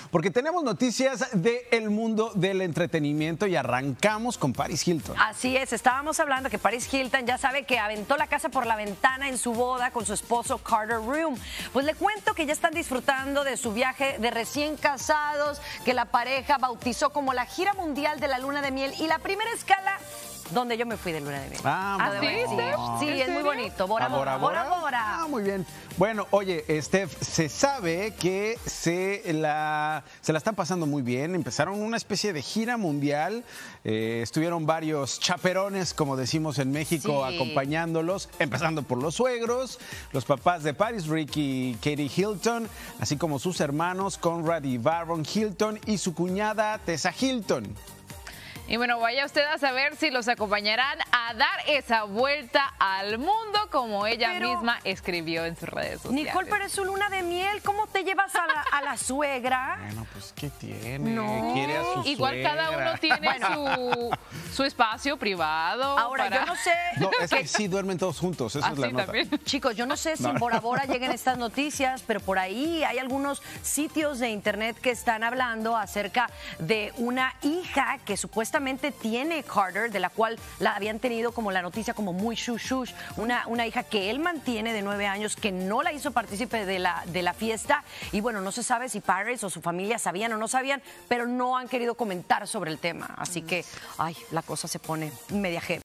porque tenemos noticias del mundo del entretenimiento y arrancamos con Paris Hilton. Así es, estábamos hablando que Paris Hilton ya sabe que aventó la casa por la ventana en su boda con su esposo Carter Ruhm. Pues le cuento que ya están disfrutando de su viaje de recién casados, que la pareja bautizó como la gira mundial de la luna de miel y la primera escala donde yo me fui de luna de miel. Sí, es muy bonito. Bora, Bora, Bora, Bora. Muy bien. Bueno, oye, Steph, se sabe que se la están pasando muy bien. Empezaron una especie de gira mundial. Estuvieron varios chaperones, como decimos en México, acompañándolos, empezando por los suegros, los papás de Paris, Ricky y Katie Hilton, así como sus hermanos Conrad y Baron Hilton y su cuñada Tessa Hilton. Y bueno, vaya usted a saber si los acompañarán a dar esa vuelta al mundo como ella misma escribió en sus redes sociales. Nicole, pero es su luna de miel. ¿Cómo te llevas a la suegra? Bueno, pues ¿qué tiene? No. Quiere a su Igual suegra. cada uno tiene su espacio privado. Ahora, yo no sé. No, es que sí duermen todos juntos, esa es la nota. También. Chicos, yo no sé si en Bora Bora lleguen estas noticias, pero por ahí hay algunos sitios de internet que están hablando acerca de una hija que supuestamente tiene Carter, de la cual la habían tenido como la noticia como muy shush, una hija que él mantiene de 9 años, que no la hizo partícipe de la fiesta, y bueno, no se sabe si Paris o su familia sabían o no sabían, pero no han querido comentar sobre el tema, así que, ay, la cosa se pone media heavy.